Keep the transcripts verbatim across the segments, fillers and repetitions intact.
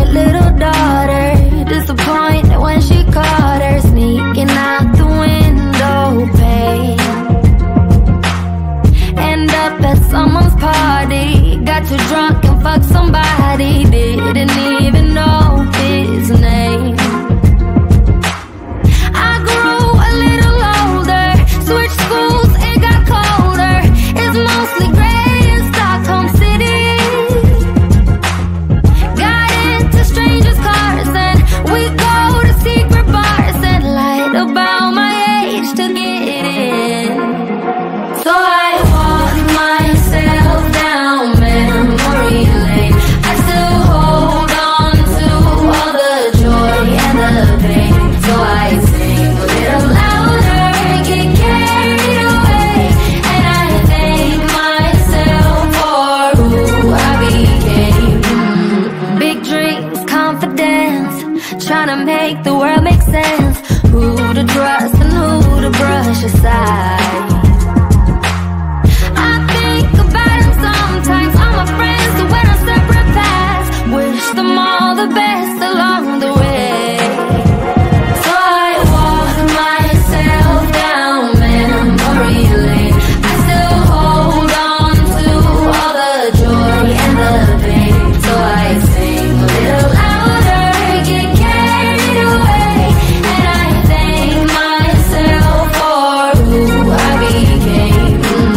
cried little daughter, disappointed when she caught her sneaking out the window pane. End up at someone's party, got too drunk and fucked somebody, didn't even know his name. I grew a little older, switched schools, it got colder. It's mostly gray in Stockholm City. Got into strangers' cars and we go to secret bars and lied about my age to get in. So I walk myself down memory lane. I still hold on to all the joy and the pain. So I sing a little louder, get carried away, and I thank myself for who I became. Big dreams, confidence, trying to make the world make sense. Who to trust and who to brush aside. I think about them sometimes, all my friends who went on separate paths. Wish them all the best along the way. So I walk myself down memory lane. I still hold on to all the joy and the pain. So I sing a little louder, get carried away, and I thank myself for who I became.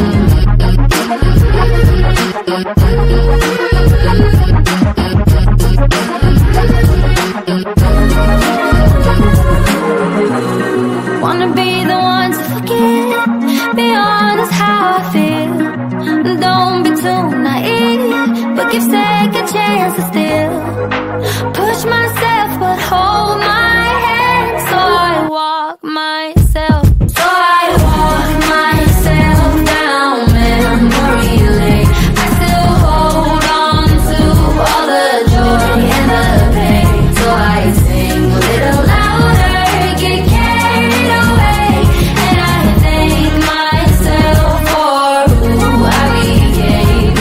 Wanna be the one to forget, be honest how I feel. Don't be too naive, but give second chances still. Push myself but hold my hand. So I walk myself, so I walk myself down memory lane. I still hold on to all the joy and the pain. So I sing a little louder, get carried away, and I thank myself for who I became.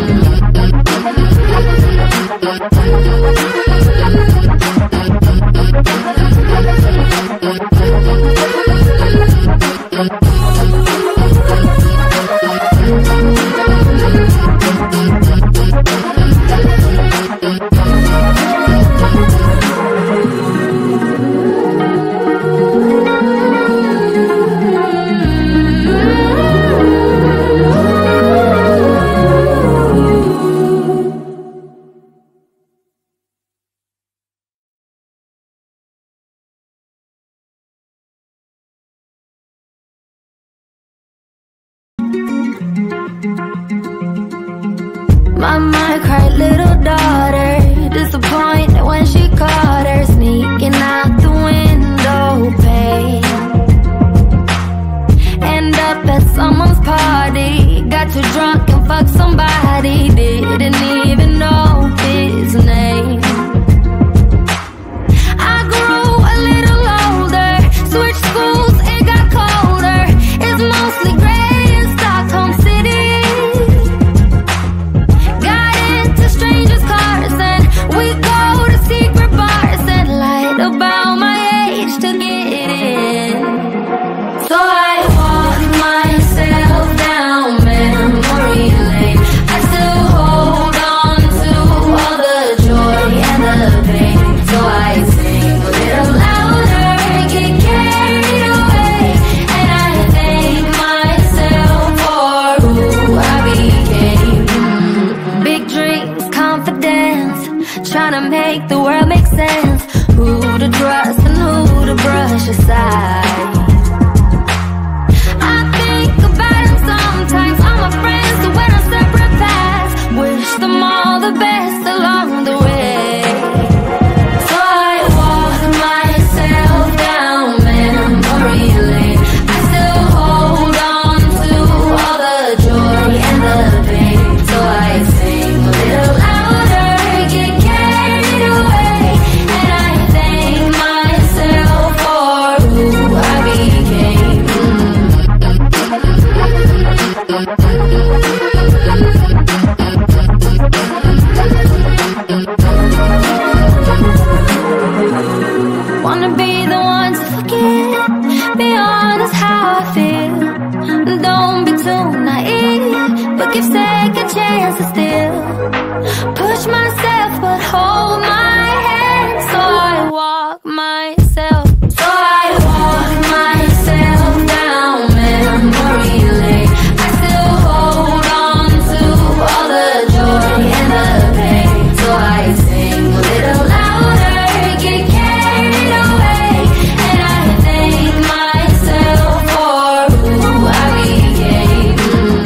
Mama cried little daughter, disappointed when she caught her sneaking out the window pane. End up at someone's party, got too drunk and fucked somebody, didn't even know his name. I grew a little older, switched schools, it got colder. It's mostly gray in Stockholm City. Got into strangers' cars and we go to secret bars and lied about my age to get in. So I walk myself down memory lane. I still hold on to all the joy and the pain. So I sing a little louder, get carried away, and I thank myself for who I became. Big dreams, confidence, trying to make the world make sense. Who to trust and who to brush aside. I think about them sometimes, all my friends who went on separate paths. Wish them all the best along the way. So I walk myself down memory lane. I still hold on to all the joy and the pain. So I sing a little louder, get carried away, and I thank myself for who I chance to still push myself but hold my hand. So I walk myself, so I walk myself down memory lane. I still hold on to all the joy and the pain. So I sing a little louder, get carried away, and I thank myself for who I became.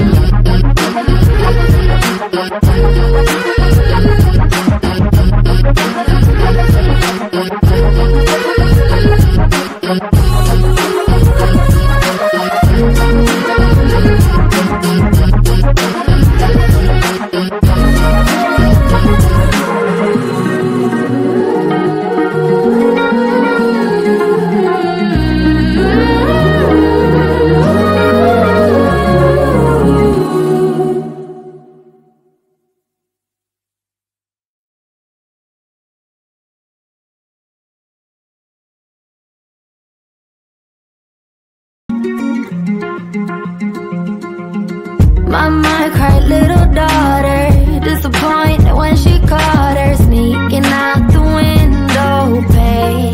Mama cried, little daughter, disappointed when she caught her sneaking out the window pane.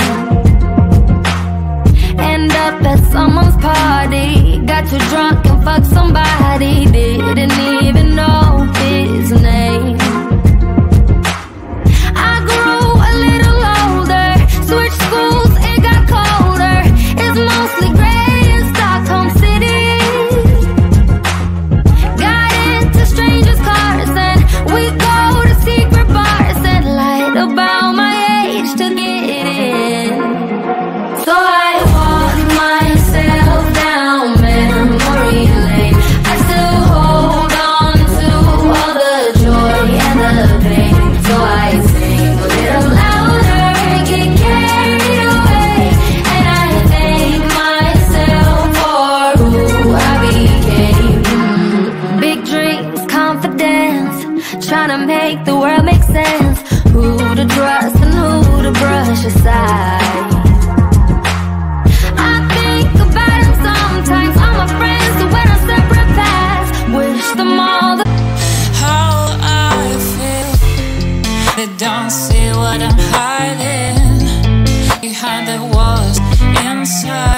End up at someone's party, got too drunk and fucked somebody, didn't even know his name. I grew a little older, switched schools, it got colder. It's mostly gray in Stockholm City. Strangers' cars and we go to secret bars and lied about my age to get in. So I walk myself down memory lane. I still hold on to all the joy and the pain. So I sing a little louder, get carried away, and I thank myself for who I became. Big dreams, confidence, trying to make the world make sense. Who to trust and who to brush aside. I think about them sometimes, all my friends who went on separate paths. Wish them all the how I feel. They don't see what I'm hiding behind the walls inside.